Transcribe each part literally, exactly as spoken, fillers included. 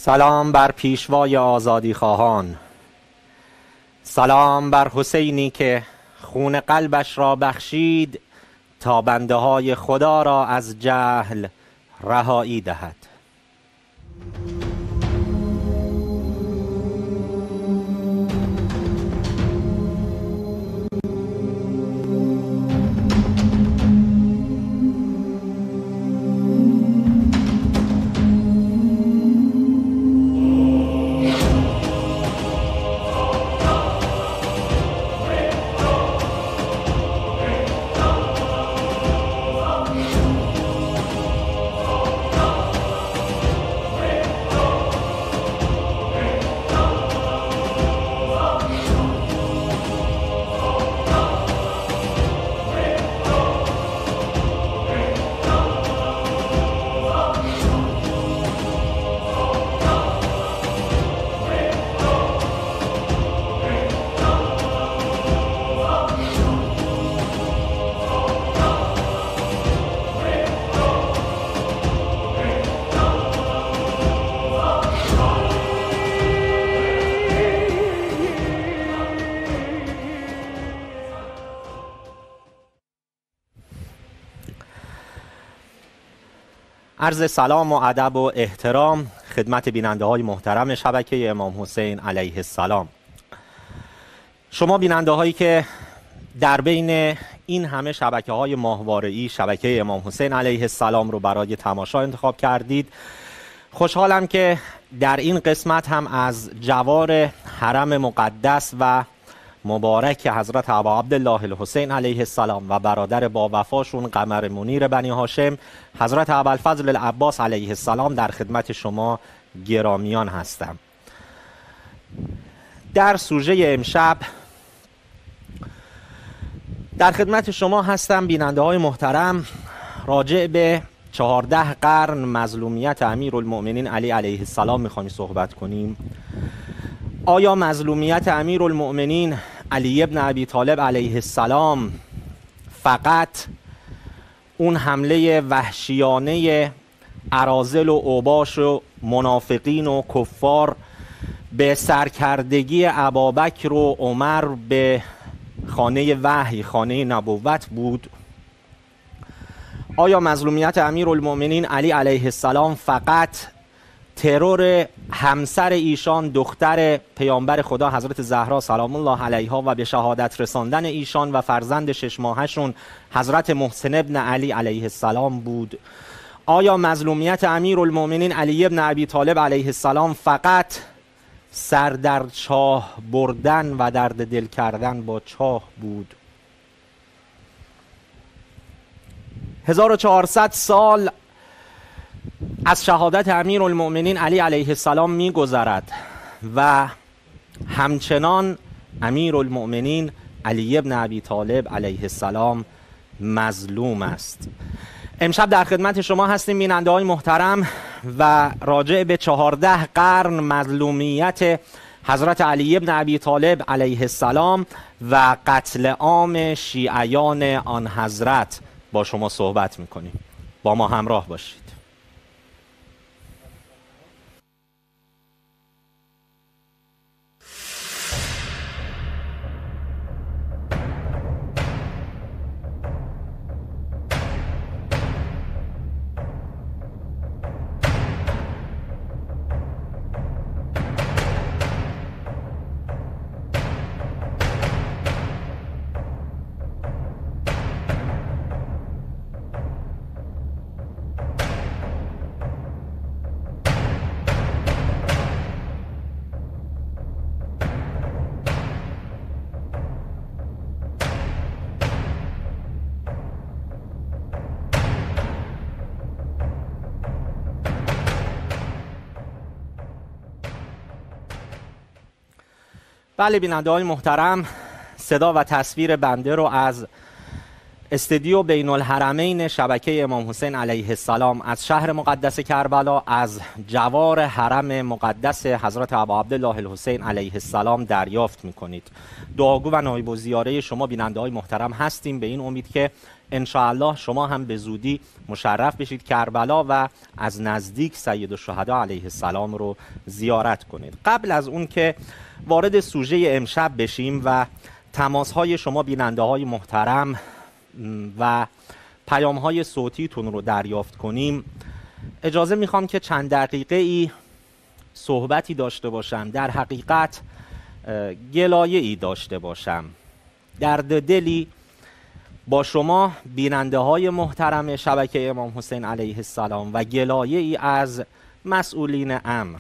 سلام بر پیشوای آزادی خواهان، سلام بر حسینی که خون قلبش را بخشید تا بنده های خدا را از جهل رهایی دهد. عرض سلام و ادب و احترام خدمت بیننده های محترم شبکه امام حسین علیه السلام. شما بیننده هایی که در بین این همه شبکه های ماهواره‌ای شبکه امام حسین علیه السلام رو برای تماشا انتخاب کردید، خوشحالم که در این قسمت هم از جوار حرم مقدس و مبارک حضرت ابا عبدالله الحسین علیه السلام و برادر با وفاشون قمر منیر بنی هاشم حضرت ابوالفضل العباس علیه السلام در خدمت شما گرامیان هستم. در سوژه امشب در خدمت شما هستم بیننده های محترم، راجع به چهارده قرن مظلومیت امیرالمؤمنین علی علیه السلام میخوایم صحبت کنیم. آیا مظلومیت امیرالمؤمنین علی ابن ابی طالب علیه السلام فقط اون حمله وحشیانه اراذل و اوباش و منافقین و کفار به سرکردگی ابابکر و عمر به خانه وحی، خانه نبوت بود؟ آیا مظلومیت امیرالمؤمنین علی علیه السلام فقط ترور همسر ایشان دختر پیامبر خدا حضرت زهرا سلام الله علیها و به شهادت رساندن ایشان و فرزند شش ماهشون حضرت محسن ابن علی علیه السلام بود؟ آیا مظلومیت امیرالمؤمنین علی ابن ابی طالب علیه السلام فقط سر در چاه بردن و درد دل کردن با چاه بود؟ هزار و چهارصد سال از شهادت امیرالمؤمنین علی علیه السلام می گذرد و همچنان امیرالمؤمنین علی ابن ابی طالب علیه السلام مظلوم است. امشب در خدمت شما هستیم بیننده های محترم و راجع به چهارده قرن مظلومیت حضرت علی ابن ابی طالب علیه السلام و قتل عام شیعیان آن حضرت با شما صحبت میکنیم. با ما همراه باشید. بله بیننده های محترم، صدا و تصویر بنده رو از استودیو بین الحرمین شبکه امام حسین علیه السلام از شهر مقدس کربلا از جوار حرم مقدس حضرت ابا عبدالله الحسین علیه السلام دریافت میکنید. دعاگو و نایب الزیاره شما بیننده های محترم هستیم به این امید که انشاءالله شما هم به زودی مشرف بشید کربلا و از نزدیک سیدالشهدا علیه السلام رو زیارت کنید. قبل از اون که وارد سوژه امشب بشیم و تماس‌های شما بیننده‌های محترم و پیام‌های صوتیتون رو دریافت کنیم، اجازه میخوام که چند دقیقه ای صحبتی داشته باشم، در حقیقت گلایه ای داشته باشم، درد دلی با شما بیننده های محترم شبکه امام حسین علیه السلام و گلایه ای از مسئولین امر.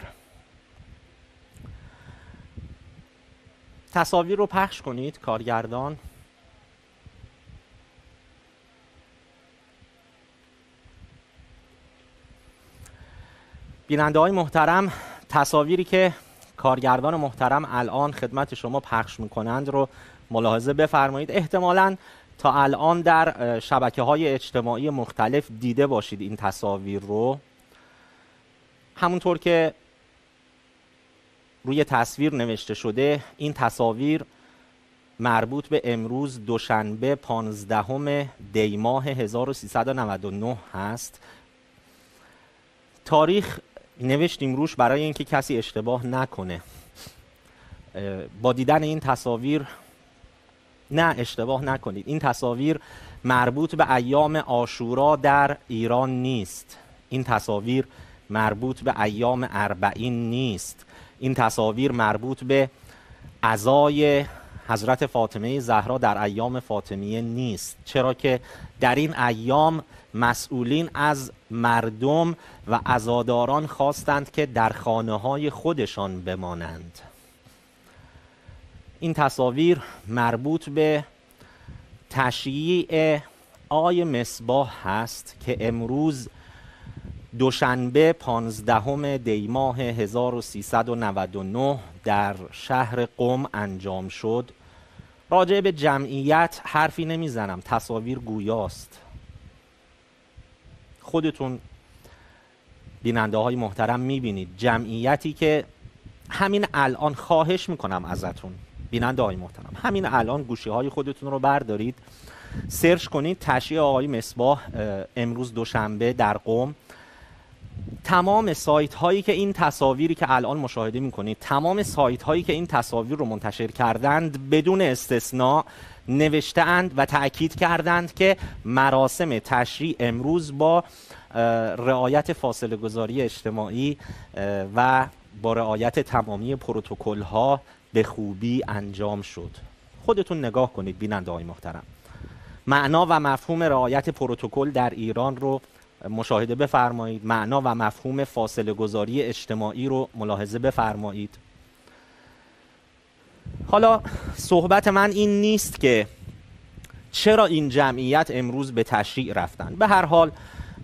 تصاویر رو پخش کنید کارگردان. بیننده های محترم، تصاویری که کارگردان محترم الان خدمت شما پخش میکنند رو ملاحظه بفرمایید. احتمالاً تا الان در شبکه های اجتماعی مختلف دیده باشید این تصاویر رو. همونطور که روی تصویر نوشته شده، این تصاویر مربوط به امروز دوشنبه پانزدهم دی ماه هزار و سیصد و نود و نه هست. تاریخ نوشتیم روش برای اینکه کسی اشتباه نکنه. با دیدن این تصاویر نه اشتباه نکنید، این تصاویر مربوط به ایام عاشورا در ایران نیست. این تصاویر مربوط به ایام اربعین نیست. این تصاویر مربوط به عزای حضرت فاطمه زهرا در ایام فاطمیه نیست، چرا که در این ایام مسئولین از مردم و عزاداران خواستند که در خانه‌های خودشان بمانند. این تصاویر مربوط به تشییع آی مصباح هست که امروز دوشنبه پانزدهم دی ماه هزار و سیصد و نود و نه در شهر قم انجام شد. راجع به جمعیت حرفی نمیزنم، تصاویر گویاست. خودتون بیننده های محترم میبینید جمعیتی که همین الان، خواهش میکنم ازتون بیننده های محترم، همین الان گوشی های خودتون رو بردارید، سرچ کنید تشییع آقای مصباح امروز دوشنبه در قم. تمام سایت هایی که این تصاویری که الان مشاهده میکنید، تمام سایت هایی که این تصاویر رو منتشر کردند بدون استثناء نوشته‌اند و تأکید کردند که مراسم تشییع امروز با رعایت فاصله گذاری اجتماعی و با رعایت تمامی پروتکل ها به خوبی انجام شد. خودتون نگاه کنید بیننده های محترم، معنا و مفهوم رعایت پروتکل در ایران رو مشاهده بفرمایید، معنا و مفهوم فاصله گذاری اجتماعی رو ملاحظه بفرمایید. حالا صحبت من این نیست که چرا این جمعیت امروز به تشییع رفتن. به هر حال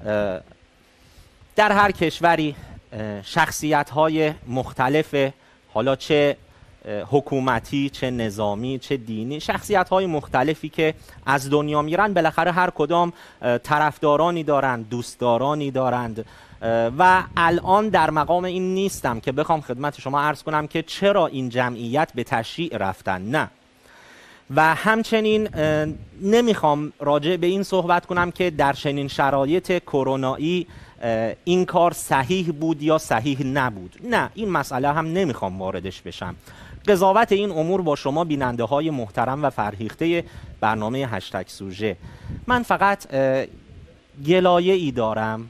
در هر کشوری شخصیت‌های مختلف، حالا چه حکومتی، چه نظامی، چه دینی، شخصیت‌های مختلفی که از دنیا میرن، بالاخره هر کدام طرفدارانی دارند، دوستدارانی دارند و الان در مقام این نیستم که بخوام خدمت شما عرض کنم که چرا این جمعیت به تشییع رفتن، نه. و همچنین نمیخوام راجع به این صحبت کنم که در چنین شرایط کرونایی این کار صحیح بود یا صحیح نبود، نه، این مسئله هم نمیخوام واردش بشم. قضاوت این امور با شما بیننده های محترم و فرهیخته برنامه هشتگ سوژه. من فقط گلایه ای دارم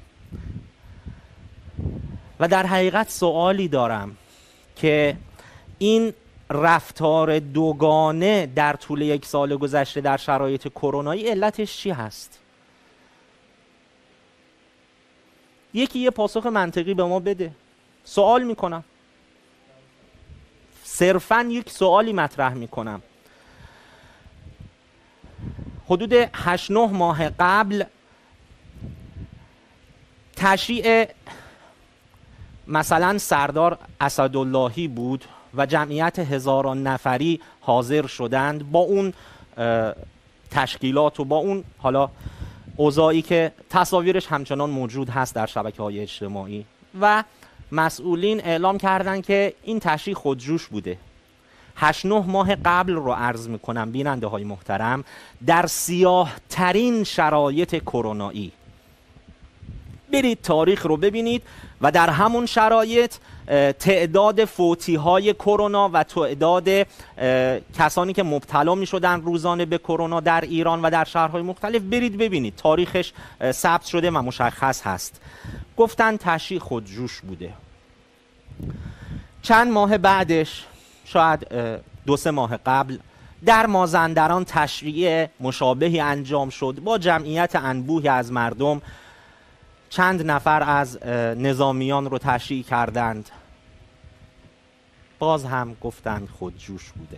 و در حقیقت سوالی دارم که این رفتار دوگانه در طول یک سال گذشته در شرایط کرونایی علتش چی هست؟ یکی یه پاسخ منطقی به ما بده. سوال میکنم، صرفاً یک سوالی مطرح میکنم. حدود هشت نه ماه قبل تشییع مثلا سردار اسداللهی بود و جمعیت هزاران نفری حاضر شدند با اون تشکیلات و با اون حالا اوضاعی که تصاویرش همچنان موجود هست در شبکه‌های اجتماعی، و مسئولین اعلام کردند که این تشییع خودجوش بوده هشت نه ماه قبل رو عرض میکنم بیننده های محترم، در سیاه ترین شرایط کرونایی. برید تاریخ رو ببینید و در همون شرایط تعداد فوتی های کرونا و تعداد کسانی که مبتلا می شدن روزانه به کرونا در ایران و در شهرهای مختلف برید ببینید، تاریخش ثبت شده و مشخص هست. گفتن تشییع خودجوش بوده. چند ماه بعدش، شاید دو سه ماه قبل، در مازندران تشییع مشابهی انجام شد با جمعیت انبوهی از مردم. چند نفر از نظامیان رو تشییع کردند، باز هم گفتند خودجوش بوده.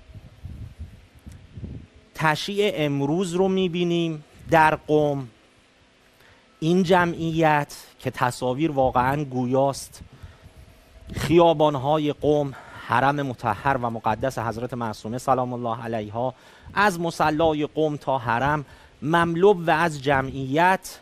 تشییع امروز رو میبینیم در قم، این جمعیت که تصاویر واقعا گویاست، خیابانهای قم، حرم مطهر و مقدس حضرت معصومه سلام الله علیها، از مصلای قم تا حرم مملو و از جمعیت.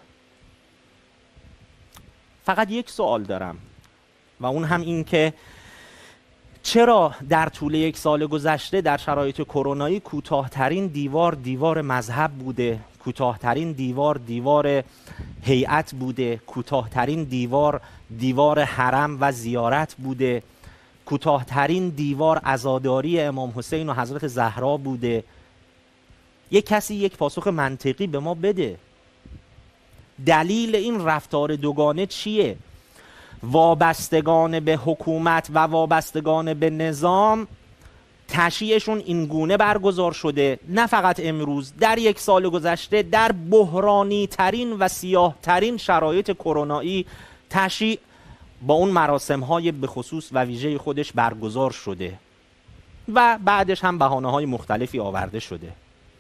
فقط یک سوال دارم و اون هم این که چرا در طول یک سال گذشته در شرایط کرونایی کوتاه‌ترین دیوار دیوار مذهب بوده، کوتاه‌ترین دیوار دیوار هیئت بوده، کوتاه‌ترین دیوار دیوار حرم و زیارت بوده، کوتاه‌ترین دیوار عزاداری امام حسین و حضرت زهرا بوده؟ یک کسی یک پاسخ منطقی به ما بده. دلیل این رفتار دوگانه چیه؟ وابستگان به حکومت و وابستگان به نظام تشییعشون این گونه برگزار شده، نه فقط امروز، در یک سال گذشته در بحرانی ترین و سیاه ترین شرایط کرونایی تشییع با اون مراسم های به خصوص و ویژه خودش برگزار شده و بعدش هم بهانه های مختلفی آورده شده.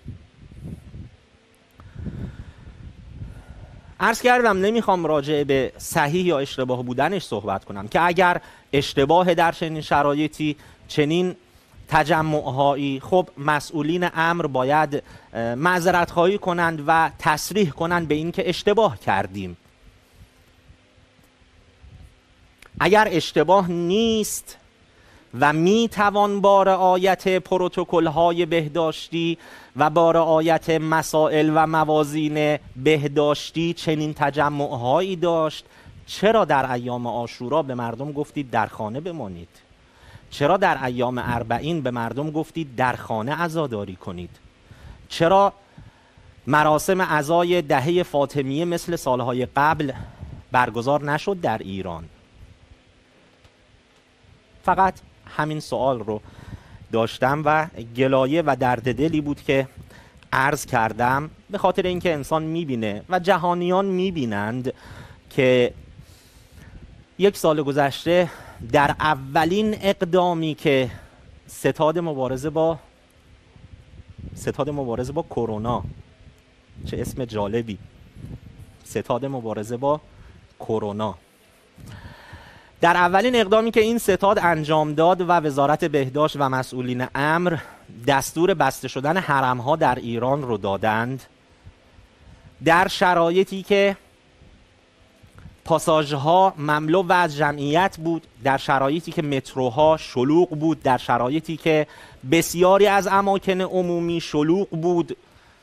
عرض کردم نمیخوام راجع به صحیح یا اشتباه بودنش صحبت کنم که اگر اشتباه در چنین شرایطی، چنین تجمعهایی، خب مسئولین امر باید معذرت خواهی کنند و تصریح کنند به این که اشتباه کردیم. اگر اشتباه نیست و می توان با رعایت پروتکل‌های بهداشتی و با رعایت مسائل و موازین بهداشتی چنین تجمع‌هایی داشت، چرا در ایام عاشورا به مردم گفتید در خانه بمانید؟ چرا در ایام اربعین به مردم گفتید در خانه عزاداری کنید؟ چرا مراسم عزای دهه فاطمیه مثل سالهای قبل برگزار نشد در ایران؟ فقط همین سوال رو داشتم و گلایه و درد دلی بود که عرض کردم، به خاطر اینکه انسان میبینه و جهانیان میبینند که یک سال گذشته در اولین اقدامی که ستاد مبارزه با ستاد مبارزه با کرونا، چه اسم جالبی، ستاد مبارزه با کرونا، در اولین اقدامی که این ستاد انجام داد و وزارت بهداشت و مسئولین امر دستور بسته شدن حرم‌ها در ایران رو دادند، در شرایطی که پاساژها مملو و از جمعیت بود، در شرایطی که متروها شلوغ بود، در شرایطی که بسیاری از اماکن عمومی شلوغ بود،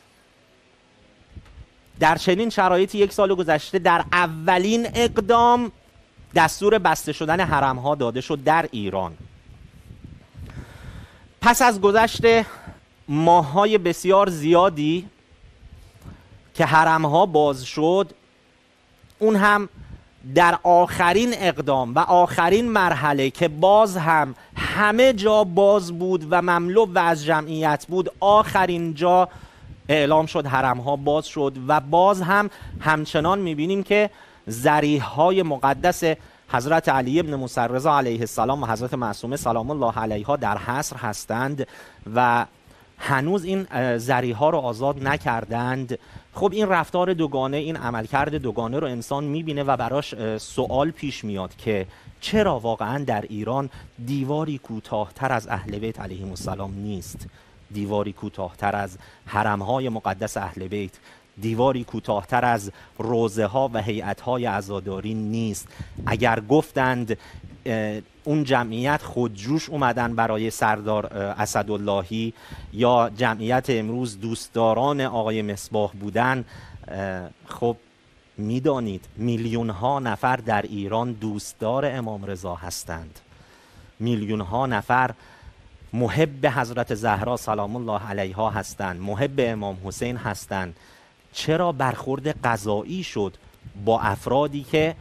در چنین شرایطی یک سال گذشته در اولین اقدام دستور بسته شدن حرم‌ها داده شد در ایران. پس از گذشت ماه‌های بسیار زیادی که حرم‌ها باز شد، اون هم در آخرین اقدام و آخرین مرحله که باز هم همه جا باز بود و مملو و از جمعیت بود، آخرین جا اعلام شد حرم‌ها باز شد و باز هم همچنان می‌بینیم که ذریح‌های مقدس حضرت علی ابن موسی رضا علیه السلام و حضرت معصومه سلام الله علیها در حصر هستند و هنوز این ذریح‌ها رو آزاد نکردند. خب این رفتار دوگانه، این عملکرد دوگانه رو انسان میبینه و براش سوال پیش میاد که چرا واقعا در ایران دیواری کوتاه‌تر از اهل بیت علیهم السلام نیست؟ دیواری کوتاه‌تر از حرم‌های مقدس اهل بیت، دیواری کوتاه‌تر از روضه ها و هیئت های عزاداری نیست؟ اگر گفتند اون جمعیت خودجوش اومدن برای سردار اسداللهی یا جمعیت امروز دوستداران آقای مصباح بودن، خب میدانید میلیون ها نفر در ایران دوستدار امام رضا هستند، میلیون ها نفر محب حضرت زهرا سلام الله علیها هستند، محب امام حسین هستند. چرا برخورد قضایی شد با افرادی که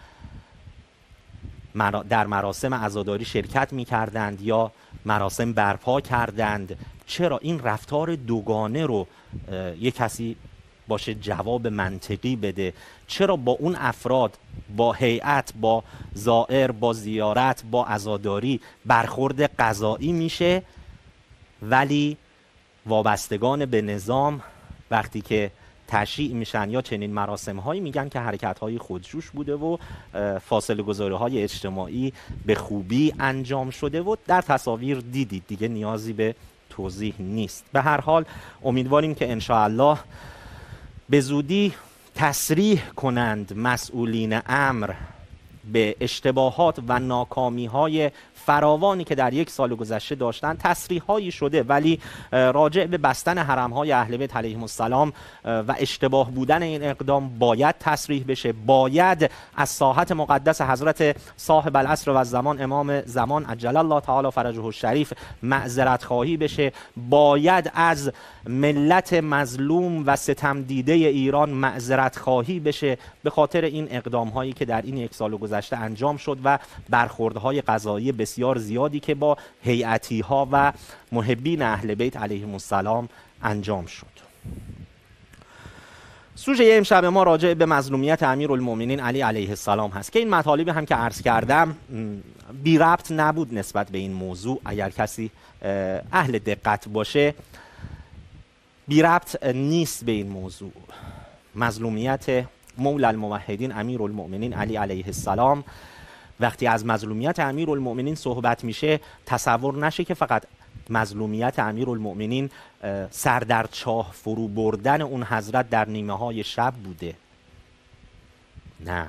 در مراسم عزاداری شرکت می کردند یا مراسم برپا کردند؟ چرا این رفتار دوگانه رو یک کسی باشه جواب منطقی بده؟ چرا با اون افراد، با هیئت، با زائر، با زیارت، با عزاداری برخورد قضایی میشه، ولی وابستگان به نظام وقتی که تشییع میشن یا چنین مراسم هایی میگن که حرکت های خودجوش بوده و فاصله گذاری های اجتماعی به خوبی انجام شده و در تصاویر دیدید، دیگه نیازی به توضیح نیست. به هر حال امیدواریم که انشاءالله به زودی تصریح کنند مسئولین امر به اشتباهات و ناکامی های فراوانی که در یک سال گذشته داشتن. تصریح هایی شده ولی راجع به بستن حرم های اهل بیت علیهم السلام و اشتباه بودن این اقدام باید تصریح بشه، باید از ساحت مقدس حضرت صاحب العصر و زمان امام زمان عجل الله تعالی فرجه الشریف معذرت خواهی بشه، باید از ملت مظلوم و ستم دیده ایران معذرت خواهی بشه به خاطر این اقدام هایی که در این یک سال گذشته انجام شد و برخوردهای قضایی بسیار زیادی که با هیئتی ها و محبین اهل بیت علیهم السلام انجام شد. سوژه امشب ما راجع به مظلومیت امیرالمؤمنین علی علیه السلام هست که این مطالبی هم که عرض کردم بی ربط نبود نسبت به این موضوع. اگر کسی اهل دقت باشه بی ربط نیست به این موضوع. مظلومیت مولا الموحدین امیرالمؤمنین علی علیه السلام، وقتی از مظلومیت امیرالمؤمنین صحبت میشه تصور نشه که فقط مظلومیت امیرالمؤمنین سر در چاه فرو بردن اون حضرت در نیمه های شب بوده. نه،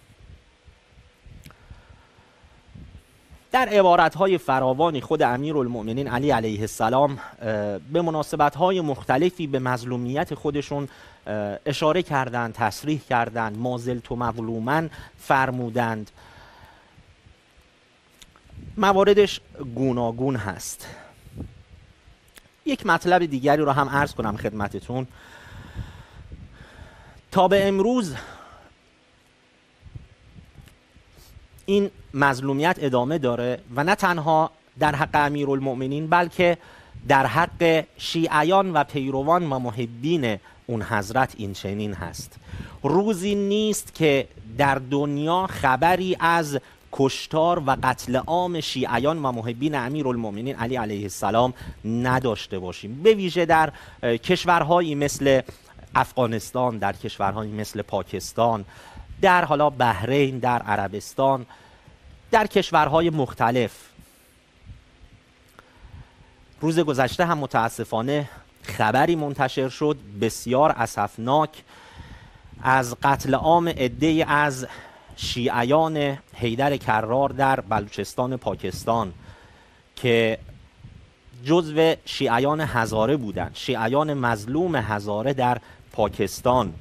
در عبارت‌های فراوانی خود امیرالمؤمنین علی علیه السلام به مناسبت‌های مختلفی به مظلومیت خودشون اشاره کردند، تصریح کردند، ما زلت مظلوما فرمودند. مواردش گوناگون هست. یک مطلب دیگری رو هم عرض کنم خدمتتون. تا به امروز این مظلومیت ادامه داره و نه تنها در حق امیرالمؤمنین بلکه در حق شیعیان و پیروان و محبین اون حضرت این چنین هست. روزی نیست که در دنیا خبری از کشتار و قتل عام شیعیان و محبین امیرالمؤمنین علی علیه السلام نداشته باشیم، به ویژه در کشورهایی مثل افغانستان، در کشورهایی مثل پاکستان، در حالا بحرین، در عربستان، در کشورهای مختلف. روز گذشته هم متاسفانه خبری منتشر شد بسیار اسفناک از قتل عام عده‌ای از شیعیان حیدر کرار در بلوچستان پاکستان که جزو شیعیان هزاره بودند، شیعیان مظلوم هزاره در پاکستان.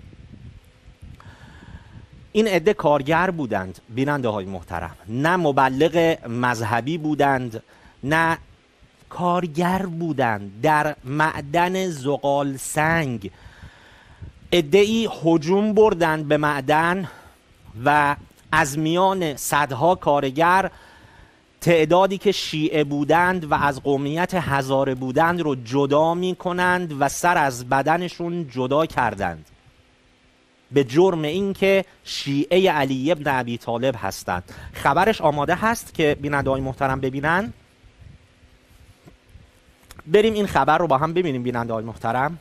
این عده کارگر بودند بیننده های محترم، نه مبلغ مذهبی بودند، نه کارگر بودند در معدن زغال سنگ. عده‌ای هجوم بردند به معدن و از میان صدها کارگر تعدادی که شیعه بودند و از قومیت هزاره بودند رو جدا می کنند و سر از بدنشون جدا کردند به جرم اینکه شیعه علی ابن ابی طالب هستند. خبرش آماده هست که بیننده‌های محترم ببینن. بریم این خبر رو با هم ببینیم بیننده‌های محترم.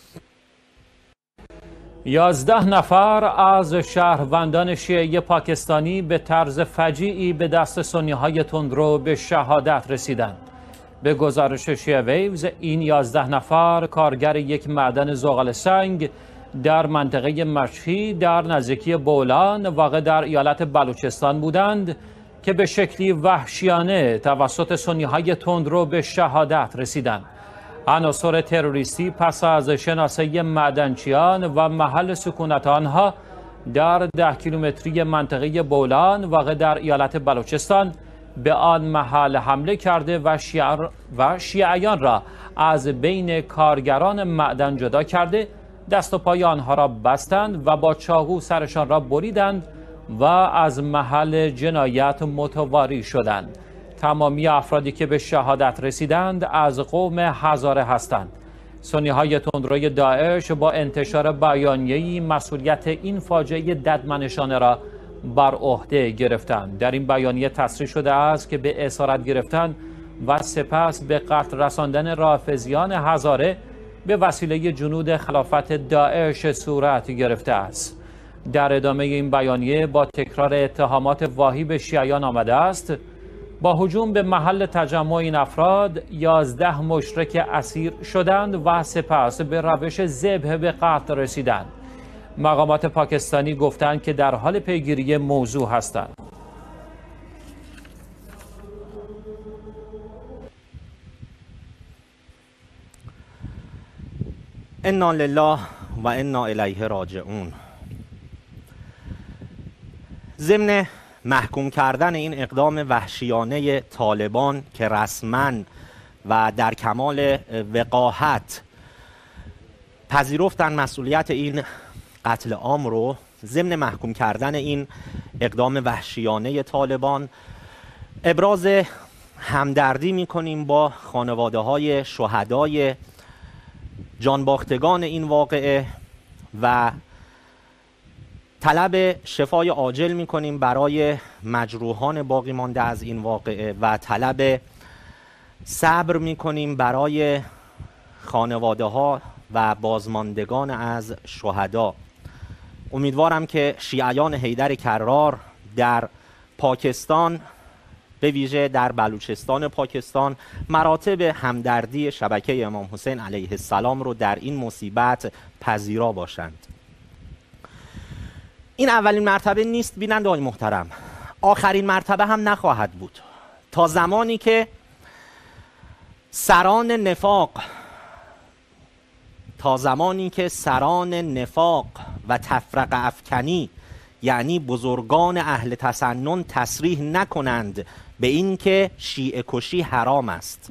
یازده نفر از شهروندان شیعه پاکستانی به طرز فجیعی به دست سنی‌های تندرو به شهادت رسیدند. به گزارش شیعه ویوز این یازده نفر کارگر یک معدن زغال سنگ در منطقه مشهی در نزدیکی بولان واقع در ایالت بلوچستان بودند که به شکلی وحشیانه توسط سنی‌های تندرو به شهادت رسیدند. عناصر تروریستی پس از شناسایی معدنچیان و محل سکونت آنها در ده کیلومتری منطقه بولان واقع در ایالت بلوچستان به آن محل حمله کرده و, شیع... و شیعیان را از بین کارگران معدن جدا کرده، دست و پای آنها را بستند و با چاقو سرشان را بریدند و از محل جنایت متواری شدند. تمامی افرادی که به شهادت رسیدند از قوم هزاره هستند. سنی‌های تندروی داعش با انتشار بیانیه‌ای مسئولیت این فاجعه ددمنشانه را بر عهده گرفتند. در این بیانیه تصریح شده است که به اسارت گرفتن و سپس به قتل رساندن رافضیان هزاره به وسیله جنود خلافت داعش صورت گرفته است. در ادامه این بیانیه با تکرار اتهامات واهی به شیعیان آمده است. با هجوم به محل تجمع این افراد یازده مشرک اسیر شدند و سپس به روش ذبح به قتل رسیدند. مقامات پاکستانی گفتند که در حال پیگیری موضوع هستند. انا لله و انا الیه راجعون. ضمن محکوم کردن این اقدام وحشیانه طالبان که رسما و در کمال وقاحت پذیرفتن مسئولیت این قتل عام رو، ضمن محکوم کردن این اقدام وحشیانه طالبان ابراز همدردی می‌کنیم با خانواده های شهدای جانباختگان این واقعه و طلب شفای عاجل می‌کنیم برای مجروحان باقی مانده از این واقعه و طلب صبر می‌کنیم برای خانواده ها و بازماندگان از شهدا. امیدوارم که شیعیان حیدر کرار در پاکستان، به ویژه در بلوچستان پاکستان، مراتب همدردی شبکه امام حسین علیه السلام رو در این مصیبت پذیرا باشند. این اولین مرتبه نیست بیننده‌های محترم، آخرین مرتبه هم نخواهد بود. تا زمانی که سران نفاق تا زمانی که سران نفاق و تفرقه افکنی، یعنی بزرگان اهل تسنن، تصریح نکنند به این که شیعه کشی حرام است،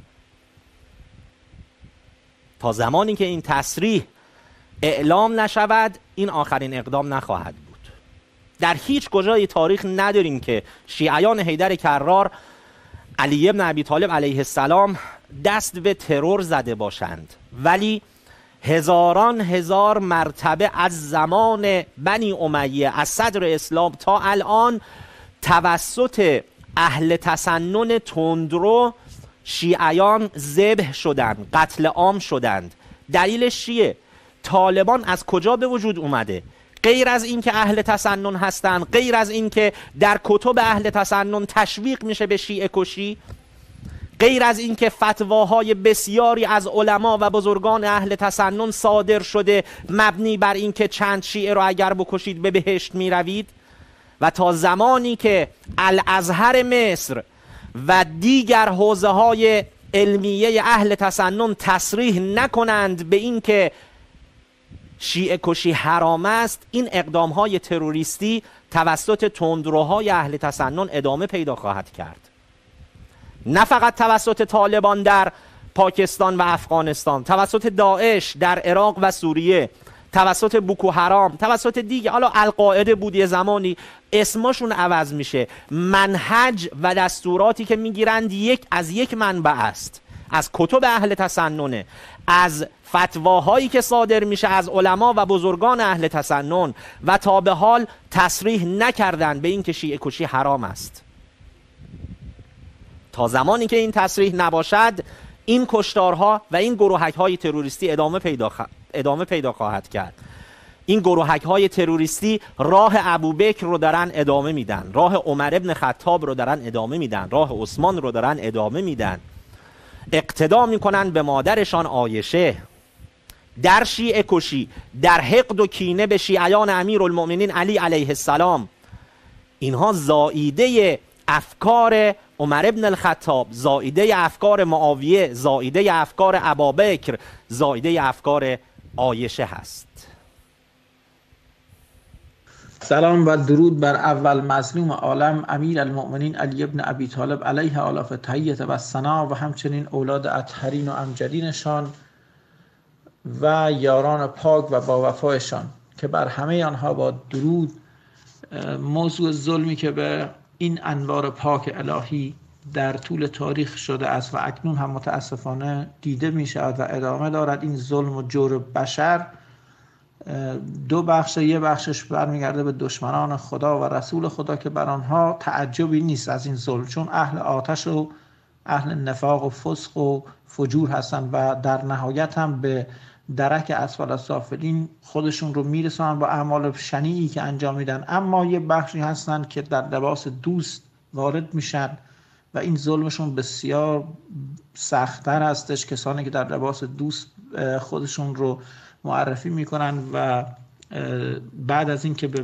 تا زمانی که این تصریح اعلام نشود، این آخرین اقدام نخواهد بود. در هیچ کجای تاریخ نداریم که شیعیان حیدر کرار علی ابن ابی طالب علیه السلام دست به ترور زده باشند، ولی هزاران هزار مرتبه از زمان بنی امیه، از صدر اسلام تا الان، توسط اهل تسنن تندرو شیعیان ذبح شدند، قتل عام شدند. دلیلش چیه؟ طالبان از کجا به وجود اومده؟ غیر از این که اهل تسنن هستند، غیر از این که در کتب اهل تسنن تشویق میشه به شیعه کشی، غیر از این که فتواهای بسیاری از علما و بزرگان اهل تسنن صادر شده مبنی بر این که چند شیعه را اگر بکشید به بهشت می روید، و تا زمانی که الازهر مصر و دیگر حوزه های علمیه اهل تسنن تصریح نکنند به این که شیعه کشی حرام است، این اقدام های تروریستی توسط تندروهای اهل تسنن ادامه پیدا خواهد کرد. نه فقط توسط طالبان در پاکستان و افغانستان، توسط داعش در عراق و سوریه، توسط بوکو حرام، توسط دیگه، حالا القاعده بود یه زمانی، اسمشون عوض میشه. منهج و دستوراتی که میگیرند یک از یک منبع است، از کتب اهل تسننه، از فتواهایی که صادر میشه از علما و بزرگان اهل تسنن، و تا به حال تصریح نکردن به این که شیعه کشی حرام است. تا زمانی که این تصریح نباشد، این کشتارها و این گروهک های تروریستی ادامه پیدا, خ... ادامه پیدا خواهد کرد. این گروهک های تروریستی راه ابوبکر رو دارن ادامه میدن، راه عمر ابن خطاب رو دارن ادامه میدن، راه عثمان رو دارن ادامه میدن، اقتدا میکنن به مادرشان عایشه در شیعه کشی، در حقد و کینه به شیعیان امیرالمؤمنین علی علیه السلام. اینها زائیده افکار عمر ابن الخطاب، زائیده افکار معاویه، زائیده افکار ابابکر، زائیده افکار عایشه هست. سلام و درود بر اول مظلوم عالم امیر المؤمنین علی ابن ابی طالب علیه آلاف تحیت و ثنا و همچنین اولاد اطهرین و امجدینشان و یاران پاک و با وفایشان که بر همه آنها با درود. موضوع ظلمی که به این انوار پاک الهی در طول تاریخ شده است و اکنون هم متاسفانه دیده می شود و ادامه دارد، این ظلم و جور بشر، دو بخش. یه بخشش برمیگرده به دشمنان خدا و رسول خدا که بر آنها تعجبی نیست از این ظلم، چون اهل آتش و اهل نفاق و فسق و فجور هستند و در نهایت هم به درک اسفل السافلین خودشون رو میرسونن با اعمال شنیعی که انجام میدن. اما یه بخشی هستن که در لباس دوست وارد میشن و این ظلمشون بسیار سخت‌تر هستش. کسانی که در لباس دوست خودشون رو معرفی میکنن و بعد از این که به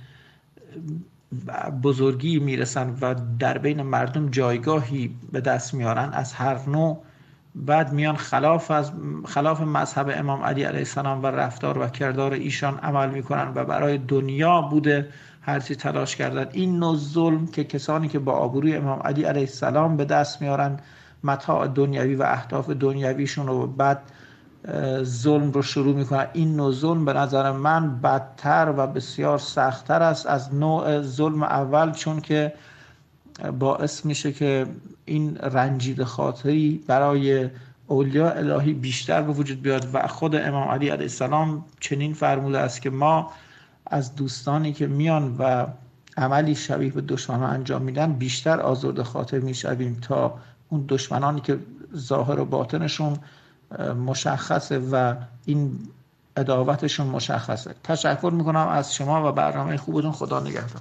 بزرگی میرسن و در بین مردم جایگاهی به دست میارن از هر نوع، بعد میان خلاف از خلاف مذهب امام علی علیه السلام و رفتار و کردار ایشان عمل میکنن و برای دنیا بوده هرچی تلاش کردن. این نوع ظلم که کسانی که با آبروی امام علی علیه السلام به دست میارن متاع دنیوی و اهداف دنیویشون رو بعد ظلم رو شروع میکنن، این نوع ظلم به نظر من بدتر و بسیار سختتر است از نوع ظلم اول، چون که باعث میشه که این رنجیده خاطری برای اولیاء الهی بیشتر به وجود بیاد و خود امام علی علیه السلام چنین فرموده است که ما از دوستانی که میان و عملی شبیه به دشمنان انجام میدن بیشتر آزرده خاطر میشویم تا اون دشمنانی که ظاهر و باطنشون مشخصه و این عداوتشون مشخصه. تشکر میکنم از شما و برنامه خوبتون. خدا نگهدار.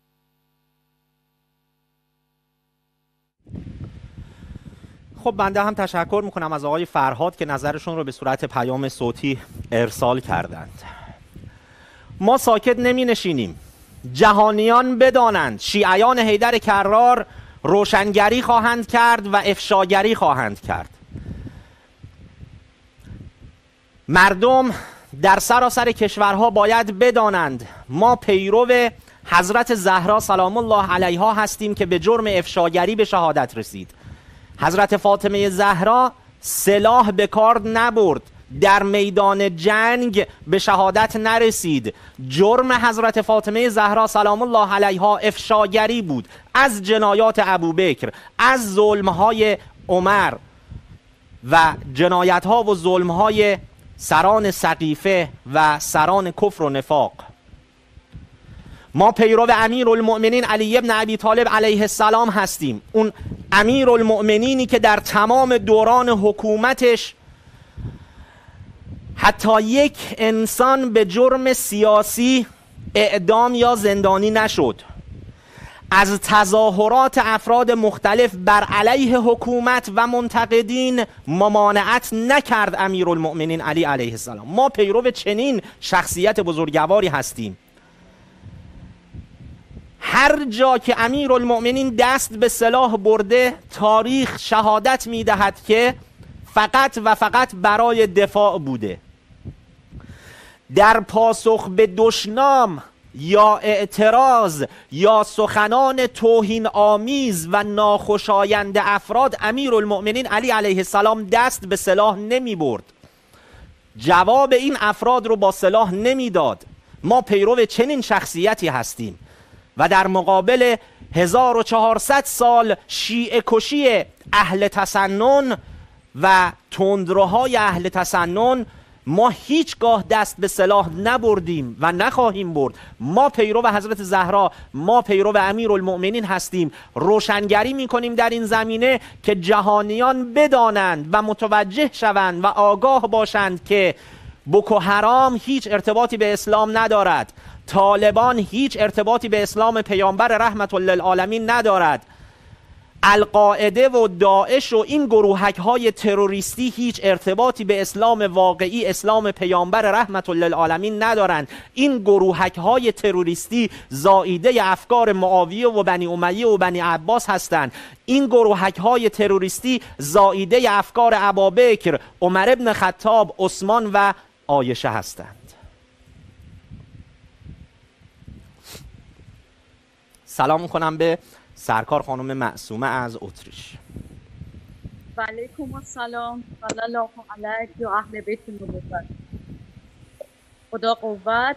خب بنده هم تشکر میکنم از آقای فرهاد که نظرشون رو به صورت پیام صوتی ارسال کردند. ما ساکت نمی نشینیم. جهانیان بدانند شیعیان حیدر کرار روشنگری خواهند کرد و افشاگری خواهند کرد. مردم در سراسر کشورها باید بدانند ما پیرو حضرت زهرا سلام الله علیها هستیم که به جرم افشاگری به شهادت رسید. حضرت فاطمه زهرا سلاح به کار نبرد، در میدان جنگ به شهادت نرسید. جرم حضرت فاطمه زهرا سلام الله علیها افشاگری بود از جنایات ابوبکر، از ظلمهای عمر و جنایتها و ظلمهای سران سقیفه و سران کفر و نفاق. ما پیرو امیرالمؤمنین علی ابن ابی طالب علیه السلام هستیم، اون امیرالمؤمنینی که در تمام دوران حکومتش حتی یک انسان به جرم سیاسی اعدام یا زندانی نشد. از تظاهرات افراد مختلف بر علیه حکومت و منتقدین ممانعت نکرد امیرالمؤمنین علی علیه السلام. ما پیرو چنین شخصیت بزرگواری هستیم. هر جا که امیرالمؤمنین دست به سلاح برده، تاریخ شهادت میدهد که فقط و فقط برای دفاع بوده. در پاسخ به دشنام یا اعتراض یا سخنان توهین آمیز و ناخوشایند افراد امیرالمؤمنین علی علیه السلام دست به سلاح نمی برد، جواب این افراد رو با سلاح نمی داد. ما پیرو چنین شخصیتی هستیم و در مقابل هزار و چهارصد سال شیعه کشی اهل تسنن و تندروهای اهل تسنن ما هیچگاه دست به سلاح نبردیم و نخواهیم برد. ما پیرو حضرت زهرا، ما پیرو امیرالمؤمنین هستیم. روشنگری میکنیم در این زمینه که جهانیان بدانند و متوجه شوند و آگاه باشند که بوکو حرام هیچ ارتباطی به اسلام ندارد، طالبان هیچ ارتباطی به اسلام پیامبر رحمت للعالمین ندارد. القاعده و داعش و این گروهک های تروریستی هیچ ارتباطی به اسلام واقعی، اسلام پیامبر رحمت للعالمین ندارند. این گروهک های تروریستی زائیده افکار معاویه و بنی امیه و بنی عباس هستند. این گروهک های تروریستی زائیده افکار ابابکر، عمر ابن خطاب، عثمان و عایشه هستند. سلام میکنم به سرکار خانم معصومه از اتریش. و علیکم السلام و الله علیک و اهل بیت المبارک. خدا قوت.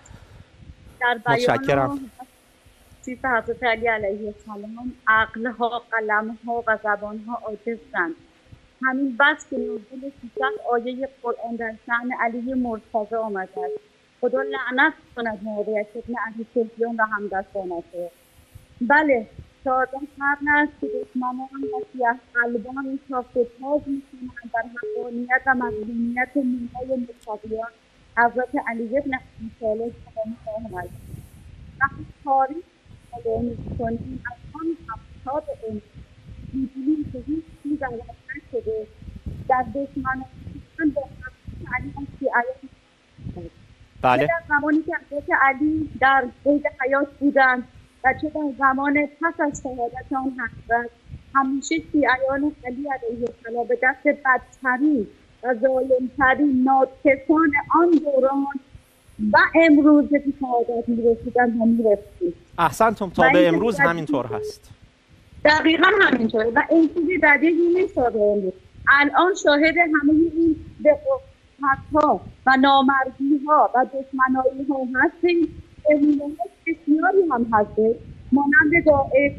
در بیان صفت حضرت علی علیه السلام عقل ها، قلم ها و زبان ها عاجزند. همین بس که نزول سیصد آیه قرآن در شأن علی مرتضی آمده است. خدا لعنت کند معاویه ابن ابی سفیان و همدستانش. بله، شادان قرن است که دشمنان و سیه قلبان شافتاز می‌کنند در حقانیت و مظلومیت نیمای متقیان حضرت علی بن ابی طالب سلام الله علیه. وقتی تاریخ مطالعه می‌کنیم از آن هفتاد عمر می‌بینیم که هیچ چیز عوض نشده در دشمنان با حضرت علی هم شیعیان. بله. در زمانی که حضرت علی در قید حیات بودند و چه در زمان پس از شهادت آن حضرت همیشه شیعیان علی علیه السلام به دست بدترین و ظالمترین ناطقان آن دوران و امروز به شهادت می‌رسیدند و می‌رسید. احسنتم، تا به امروز همینطور هست. دقیقا همینطوره و این چیزی جدیدی نیست. امروز الان شاهد همه این دقیق‌ها و نامردی‌ها و دشمنایی‌ها هستیم. امروز بسیاری هم هسته مانند داعش،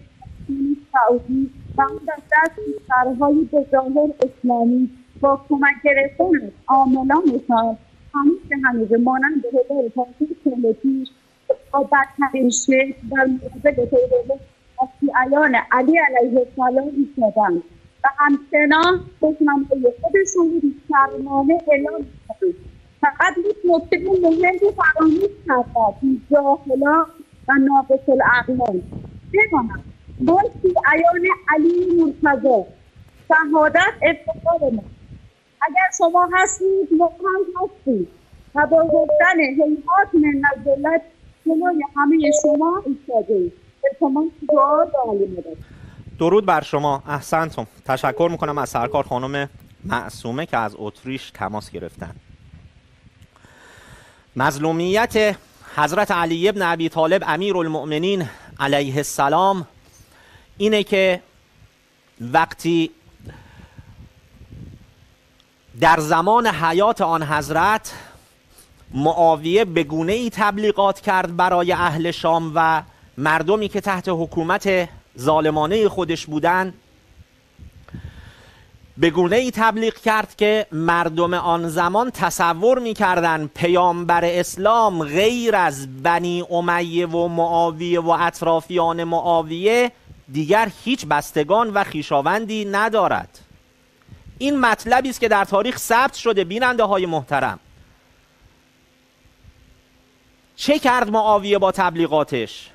سعودی و اون دست کشورهای به ظاهر اسلامی با کمک گرفتن عاملانشان همیشه همیشه مانند هزار و پانصد سال پیش با بدترین شکل در مقابل تروریسم از شیعیان علی علیه السلام ایستادند و همچنان دشمنای خودشون بی‌شرمانه اعلام کردند. فقط یک نکته مهم رو فراموش کردند این جاهلان و ناقص العقلان. بمانند ما شیعیان علی مرتضی شهادت افتخار ما. اگر شما هستید ما هم هستید و با گفتن هیهات من الذلت جلوی همه شما ایستاده‌اید. به شما دعا عالی مدد. درود بر شما. احسنتم. تشکر میکنم از سرکار خانم معصومه که از اتریش تماس گرفتن. مظلومیت حضرت علی ابن ابی طالب امیرالمؤمنین علیه السلام اینه که وقتی در زمان حیات آن حضرت معاویه به گونه‌ای تبلیغات کرد برای اهل شام و مردمی که تحت حکومت ظالمانه خودش بودند، به گونه‌ای تبلیغ کرد که مردم آن زمان تصور می‌کردند پیامبر اسلام غیر از بنی امیه و معاویه و اطرافیان معاویه دیگر هیچ بستگان و خویشاوندی ندارد. این مطلبی است که در تاریخ ثبت شده. بیننده های محترم، چه کرد معاویه با تبلیغاتش؟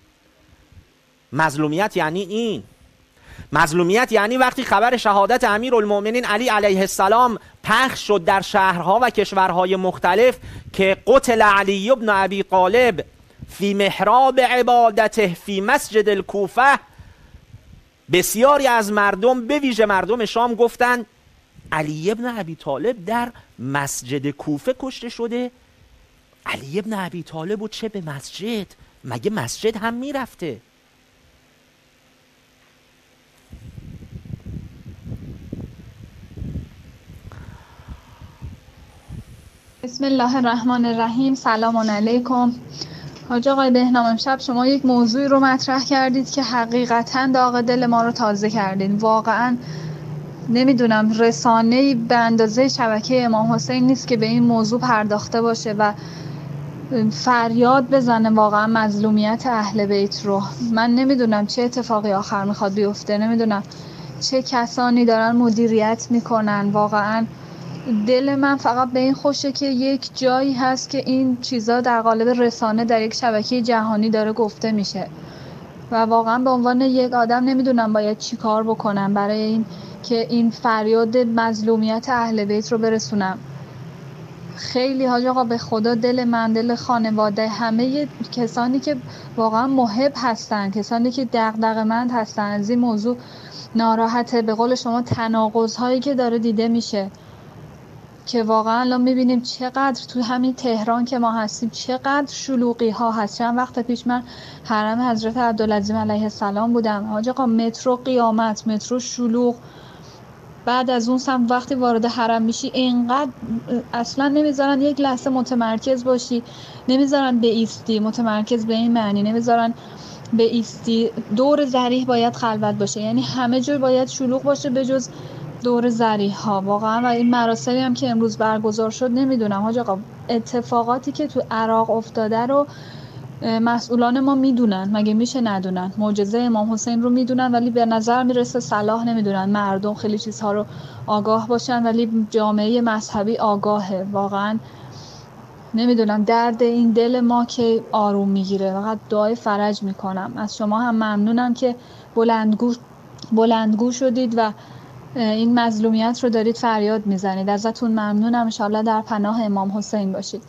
مظلومیت یعنی این. مظلومیت یعنی وقتی خبر شهادت امیرالمؤمنین علی علیه السلام پخش شد در شهرها و کشورهای مختلف که قتل علی ابن ابی طالب فی محراب عبادته فی مسجد الکوفه، بسیاری از مردم به ویژه مردم شام گفتند علی ابن ابی طالب در مسجد کوفه کشته شده. علی ابن ابی طالب و چه به مسجد؟ مگه مسجد هم میرفته؟ بسم الله الرحمن الرحیم. سلام علیکم. حاج آقای بهنام، امشب شما یک موضوعی رو مطرح کردید که حقیقتاً داغ دل ما رو تازه کردید. واقعاً نمیدونم رسانه‌ای به اندازه شبکه امام حسین نیست که به این موضوع پرداخته باشه و فریاد بزنه واقعا مظلومیت اهل بیت رو. من نمیدونم چه اتفاقی آخر میخواد بیفته، نمیدونم چه کسانی دارن مدیریت میکنن. واقعا دل من فقط به این خوشه که یک جایی هست که این چیزا در قالب رسانه در یک شبکه جهانی داره گفته میشه. و واقعا به عنوان یک آدم نمیدونم باید چی کار بکنم برای این که این فریاد مظلومیت اهل بیت رو برسونم. خیلی حاج آقا به خدا دل من، دل خانواده، همه کسانی که واقعا محب هستن، کسانی که دغدغه‌مند هستن از این موضوع ناراحته. به قول شما تناقض هایی که داره دیده میشه که واقعا الان میبینیم چقدر تو همین تهران که ما هستیم چقدر شلوغی ها هست. چند وقت پیش من حرم حضرت عبدالعظیم علیه السلام بودم حاج آقا، مترو قیامت، مترو شلوغ. بعد از اون سم وقتی وارد حرم میشی اینقدر اصلا نمیذارن یک لحظه متمرکز باشی، نمیذارن بایستی متمرکز به این معنی، نمیذارن بایستی. دور ذریح باید خلوت باشه، یعنی همه جور باید شلوغ باشه به جز دور ذریح ها واقعا. و این مراسمی هم که امروز برگزار شد نمیدونم حاج آقا، اتفاقاتی که تو عراق افتاده رو مسئولان ما میدونن، مگه میشه ندونن؟ معجزه امام حسین رو میدونن ولی به نظر میرسه صلاح نمیدونن. مردم خیلی چیزها رو آگاه باشن ولی جامعه مذهبی آگاهه. واقعا نمیدونم درد این دل ما که آروم میگیره. فقط دعای فرج میکنم. از شما هم ممنونم که بلندگو بلندگو شدید و این مظلومیت رو دارید فریاد میزنید. ازتون ممنونم. ان شاءالله در پناه امام حسین باشید.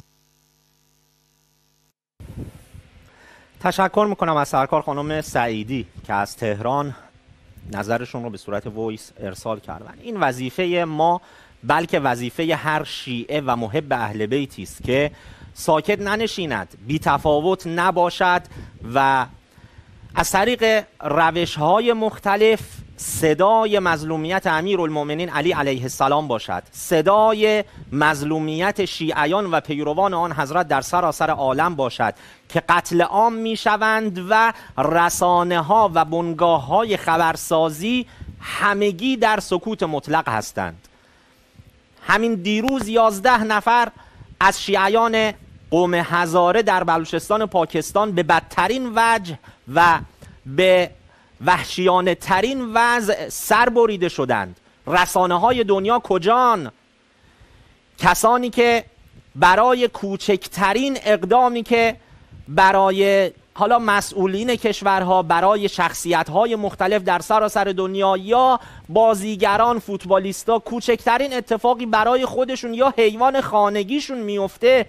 تشکر میکنم از سرکار خانم سعیدی که از تهران نظرشون رو به صورت وایس ارسال کردن. این وظیفه ما بلکه وظیفه هر شیعه و محب اهل بیتی است که ساکت ننشیند، بی تفاوت نباشد و از طریق روش‌های مختلف صدای مظلومیت امیرالمؤمنین علی علیه السلام باشد، صدای مظلومیت شیعیان و پیروان آن حضرت در سراسر عالم باشد که قتل عام می شوند و رسانه ها و بنگاه های خبرسازی همگی در سکوت مطلق هستند. همین دیروز یازده نفر از شیعیان قوم هزاره در بلوچستان پاکستان به بدترین وجه و به وحشیانه ترین وضع سر بریده شدند. رسانه های دنیا کجان؟ کسانی که برای کوچکترین اقدامی که برای حالا مسئولین کشورها، برای شخصیت‌های مختلف در سراسر دنیا یا بازیگران، فوتبالیستا، کوچکترین اتفاقی برای خودشون یا حیوان خانگیشون میفته،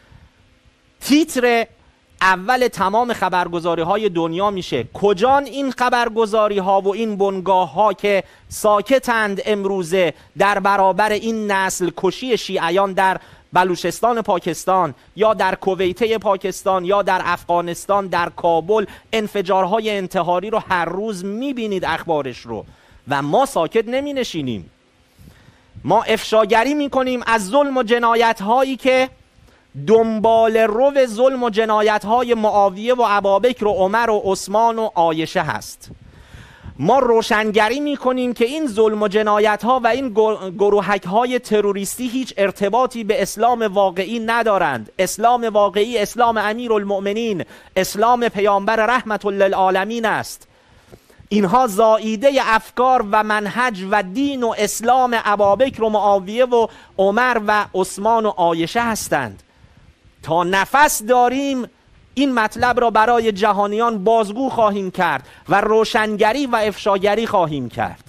تیتر اول تمام خبرگزاری های دنیا میشه. کجان این خبرگزاری ها و این بنگاه ها که ساکتند امروزه در برابر این نسل کشی شیعیان در بلوچستان پاکستان یا در کویته پاکستان یا در افغانستان، در کابل؟ انفجارهای انتحاری رو هر روز میبینید اخبارش رو و ما ساکت نمی نشینیم. ما افشاگری میکنیم از ظلم و جنایت هایی که دنبال رو ظلم و جنایت های معاویه و ابابکر و عمر و عثمان و عایشه هست. ما روشنگری میکنیم که این ظلم و جنایت ها و این گروهک های تروریستی هیچ ارتباطی به اسلام واقعی ندارند. اسلام واقعی اسلام امیرالمؤمنین، اسلام پیامبر رحمت للعالمین است. اینها زائیده افکار و منهج و دین و اسلام ابابکر و معاویه و عمر و عثمان و عایشه هستند. تا نفس داریم این مطلب را برای جهانیان بازگو خواهیم کرد و روشنگری و افشاگری خواهیم کرد.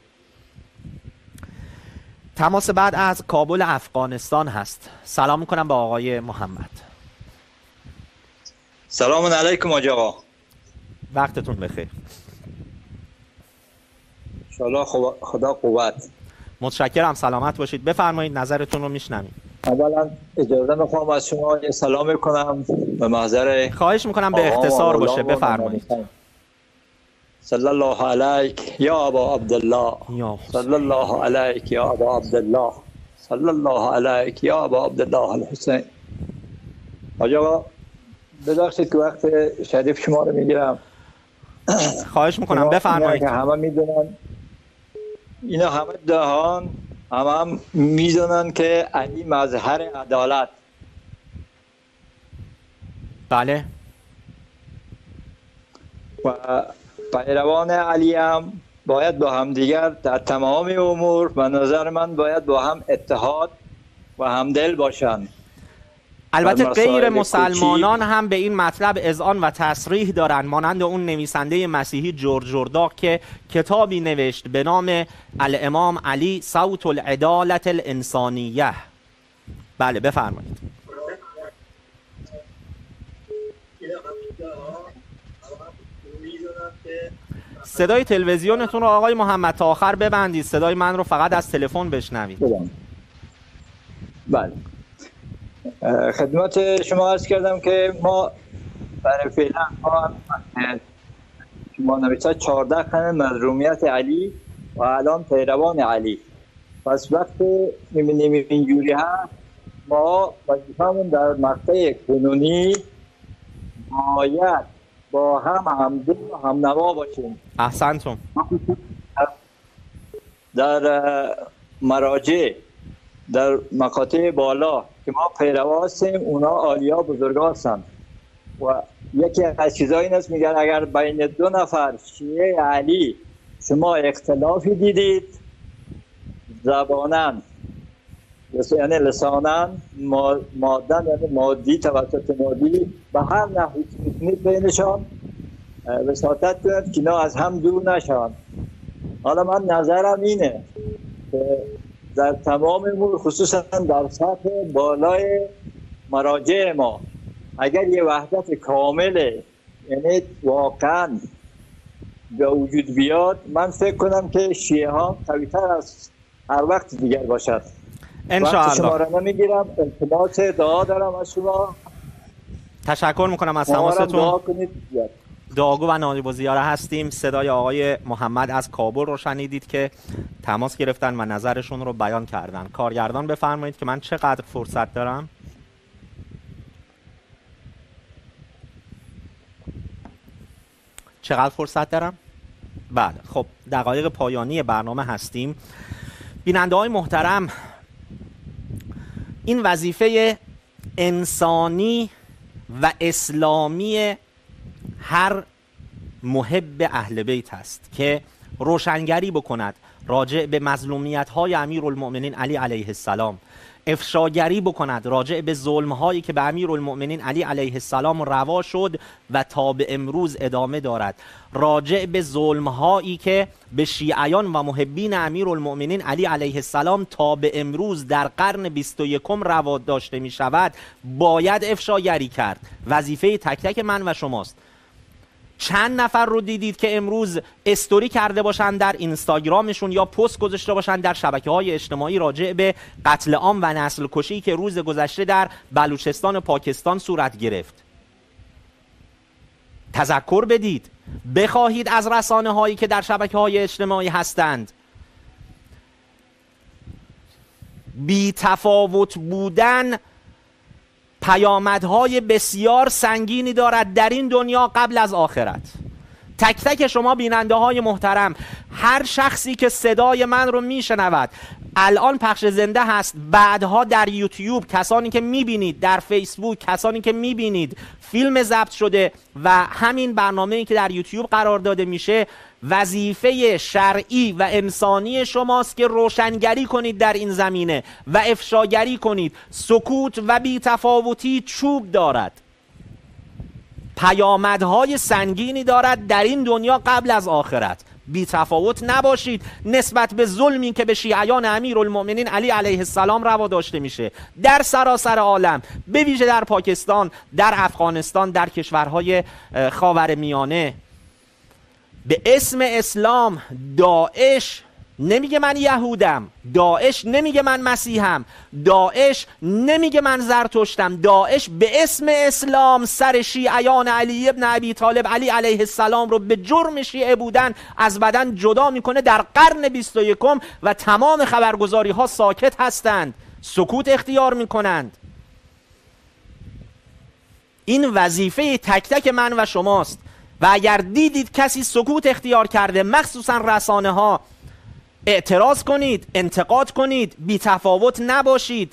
تماس بعد از کابل افغانستان هست. سلام میکنم با آقای محمد. سلام علیکم آقا آقا. وقتتون بخیر. انشاءالله خدا قوت. متشکرم، سلامت باشید. بفرمایید نظرتون رو میشنویم. اولا اجازه میخوام از شما یه سلام کنم به محضر. خواهش میکنم به اختصار باشه، بفرمایید. صلی الله علیک یا ابا عبدالله، صلی الله علیک یا ابا عبدالله، صلی الله علیک یا ابا عبدالله الحسین. آقا ببخشید که وقت شریف شما رو میگیرم. خواهش میکنم بفرمایید. همه میدونن، اینا همه دهان همه هم میدونن که علی مظهر عدالت. بله. و پیروان علی هم باید با هم دیگر در تمام امور و نظر من باید با هم اتحاد و همدل باشند. البته غیر مسلمانان هم به این مطلب اذعان و تصریح دارند، مانند اون نویسنده مسیحی جورج جرداق که کتابی نوشت به نام الامام علی صوت العدالة الانسانیه. بله بفرمایید. صدای تلویزیونتون رو آقای محمد تا آخر ببندید، صدای من رو فقط از تلفن بشنوید. بله، خدمت شما عرض کردم که ما برای فعلا ما شما نوشته چهارده قرن مظلومیت علی و الان پیروان علی. پس وقتی می‌بینیم اینجوری هست، ما وظیفه‌مون در مقطع کنونی باید با هم همدل و همنوا باشیم. احسنتم. در مراجع در مقاطع بالا که ما پیرو هستیم، اونا عالیا بزرگا هستند و یکی از چیزایی این است، میگن اگر بین دو نفر شیعه علی شما اختلافی دیدید، زبانن یعنی لسانن، مادن یعنی مادی توسط مادی، به هر نحوی میتونید بینشان وساطت کنید که اینا از هم دور نشان. حالا من نظرم اینه که در تمام امور، خصوصا در سطح بالای مراجع ما، اگر یه وحدت کامله یعنی واقعا به وجود بیاد، من فکر کنم که شیعه ها قوی‌تر از هر وقت دیگر باشد. وقت شما را نمیگیرم، التماس دعا دارم از شما. تشکر میکنم از تماستون. دعا کنید. دعاگو و نایب زیاره هستیم. صدای آقای محمد از کابل رو شنیدید که تماس گرفتن و نظرشون رو بیان کردن. کارگردان بفرمایید که من چقدر فرصت دارم؟ چقدر فرصت دارم؟ بله، خب دقایق پایانی برنامه هستیم. بیننده های محترم، این وظیفه انسانی و اسلامی هر محب اهل بیت است که روشنگری بکند راجع به مظلومیت‌های امیرالمؤمنین علی علیه السلام، افشاگری بکند راجع به ظلم‌هایی که به امیرالمؤمنین علی علیه السلام روا شد و تا به امروز ادامه دارد، راجع به ظلم‌هایی که به شیعیان و محبین امیرالمؤمنین علی علیه السلام تا به امروز در قرن بیست و یکم روا داشته می شود، باید افشاگری کرد. وظیفه تک تک من و شماست. چند نفر رو دیدید که امروز استوری کرده باشن در اینستاگرامشون یا پست گذاشته باشن در شبکه‌های اجتماعی راجع به قتل عام و نسل کشی که روز گذشته در بلوچستان و پاکستان صورت گرفت؟ تذکر بدید، بخواهید از رسانه هایی که در شبکه‌های اجتماعی هستند. بی تفاوت بودن پیامدهای بسیار سنگینی دارد در این دنیا قبل از آخرت. تک تک شما بیننده های محترم، هر شخصی که صدای من رو میشنود، الان پخش زنده هست، بعدها در یوتیوب، کسانی که میبینید در فیسبوک، کسانی که میبینید فیلم ضبط شده و همین برنامه‌ای که در یوتیوب قرار داده میشه، وظیفه شرعی و انسانی شماست که روشنگری کنید در این زمینه و افشاگری کنید. سکوت و بی‌تفاوتی چوب دارد، پیامدهای سنگینی دارد در این دنیا قبل از آخرت. بی تفاوت نباشید نسبت به ظلمی که به شیعیان امیرالمؤمنین علی علیه السلام روا داشته میشه در سراسر عالم، به ویژه در پاکستان، در افغانستان، در کشورهای خاورمیانه. به اسم اسلام داعش نمیگه من یهودم، داعش نمیگه من مسیحم، داعش نمیگه من زرتشتم، داعش به اسم اسلام سر شیعیان علی ابن ابی طالب علی علیه السلام رو به جرم شیعه بودن از بدن جدا میکنه در قرن بیست و یکم و تمام خبرگزاری ها ساکت هستند، سکوت اختیار میکنند. این وظیفه تک تک من و شماست و اگر دیدید کسی سکوت اختیار کرده، مخصوصا رسانه ها، اعتراض کنید، انتقاد کنید، بی تفاوت نباشید،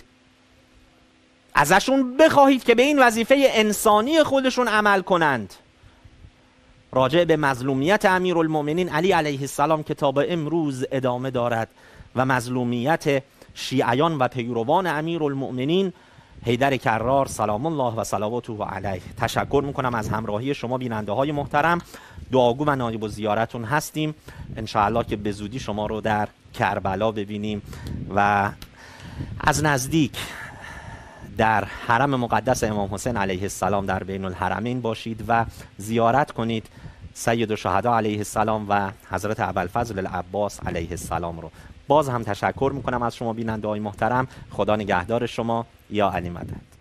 ازشون بخواهید که به این وظیفه انسانی خودشون عمل کنند. راجع به مظلومیت امیرالمؤمنین علی علیه السلام که تا به امروز ادامه دارد و مظلومیت شیعیان و پیروان امیرالمؤمنین حیدر کرار سلام الله و صلواته علیه. تشکر میکنم از همراهی شما بیننده های محترم. دعاگو و نایب الزیارتون هستیم انشاءالله که به زودی شما رو در کربلا ببینیم و از نزدیک در حرم مقدس امام حسین علیه السلام در بین الحرمین باشید و زیارت کنید سید الشهدا علیه السلام و حضرت ابوالفضل العباس علیه السلام رو. باز هم تشکر میکنم از شما بیننده های محترم. خدا نگهدار شما. یا علی مدد.